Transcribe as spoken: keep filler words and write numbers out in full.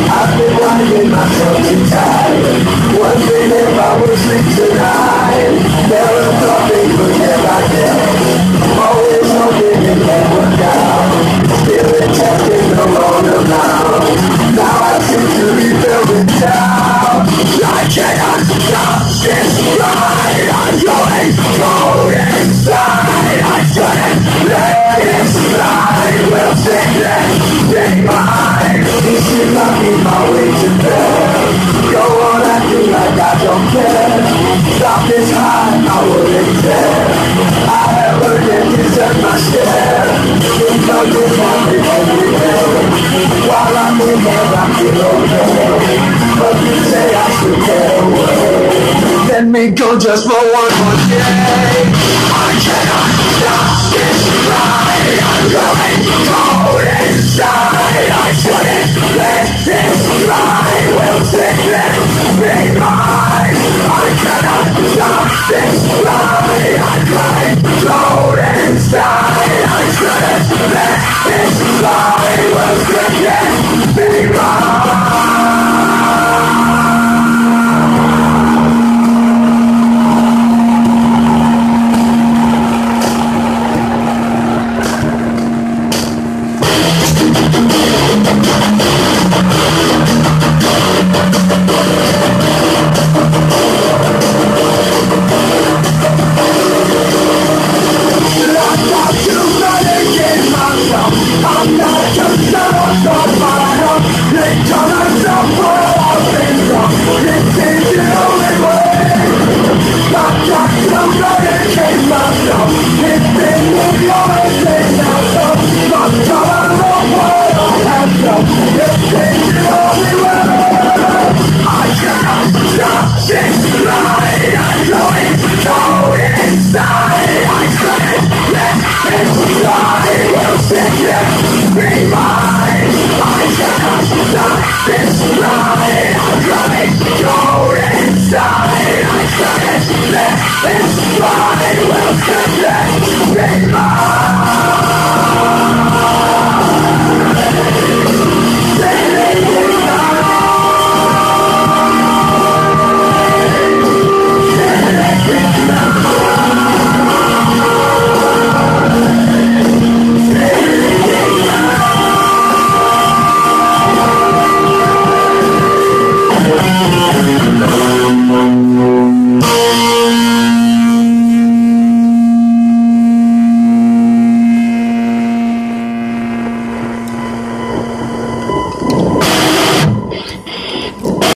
I've been winding myself too tired, wondering if I will sleep tonight. Never thought things would get like this. Always hoping it can work out. Feeling tempted no longer now. Now I seem to be building down. I cannot stop this ride. I'm going cold inside. I shouldn't let it slide. Will sickness be mine? You should not be my way to bed. Go on acting like I don't care. Stop this high, I wouldn't dare. I have earned and deserve my share. You know you want me every day. While I'm in there, I feel okay. But you say I should get away. Let me go just for one more day. I cannot stop this ride. I'm going cold inside. I shouldn't let this ride. Will sickness be mine? I cannot stop this ride. I'm going cold inside. I shouldn't let this ride. Will sickness be mine? I'm not just someone on my own. They tell us to put all things wrong. This is the only way. I'm not just medicate myself. It's been with your thing now, so I'm trying to know what I have done. This is the only way. I cannot stop this ride. I'm going cold inside. I couldn't let this ride. Will sickness be mine?